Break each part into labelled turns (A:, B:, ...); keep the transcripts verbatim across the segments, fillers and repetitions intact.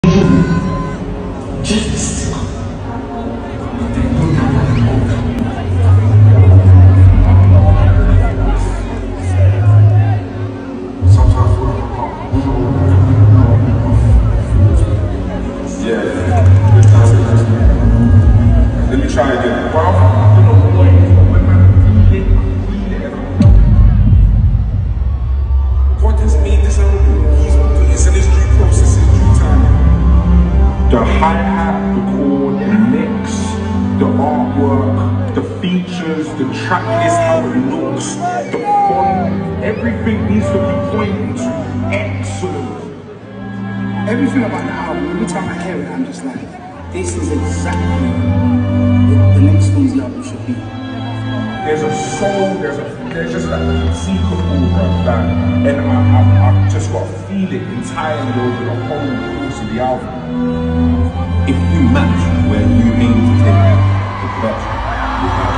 A: Just
B: yeah, let me try again. Well, God has made this album. He's it's in his due process, in due time. The hi-hat, the chord, the mix, the artwork, the features, the track list, how it looks, the font, everything needs to be pointing to excellent.
A: everything about the album, every time I hear it, I'm just like, this is exactly what the next Stromzy album should be.
B: There's a soul, there's a, there's just that secret bro, that, and I, I, I've just got to feel it entirely over the whole course of the album.
C: If you match where you aim to take the production, you have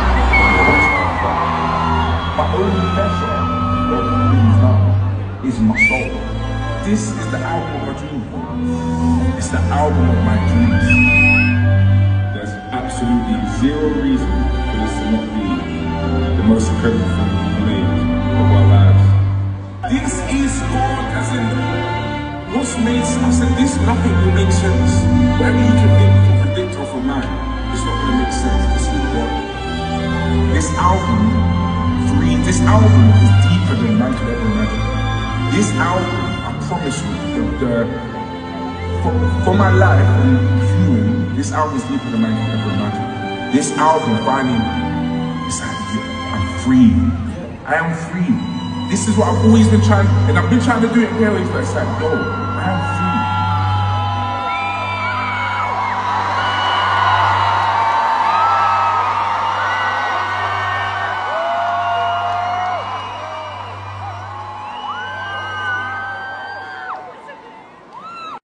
B: my only measure of things now is my soul. This is the album of my dreams. It's the album of my dreams. There's absolutely zero reason for this to not be the most incredible thing we've made of our lives. This is God, as in what's made sense. I said this, nothing will make sense. Whatever you can think, you can predict off of mine, it's not gonna make sense. This is God. This album, three, this album is deeper than man could ever imagine. This album, I promise you, the, the, for, for my life and human, this album is deeper than man could ever imagine. This album finally, it's like, yeah, I'm free. I am free. This is what I've always been trying, and I've been trying to do it in ways, but it's like, yo, I am free.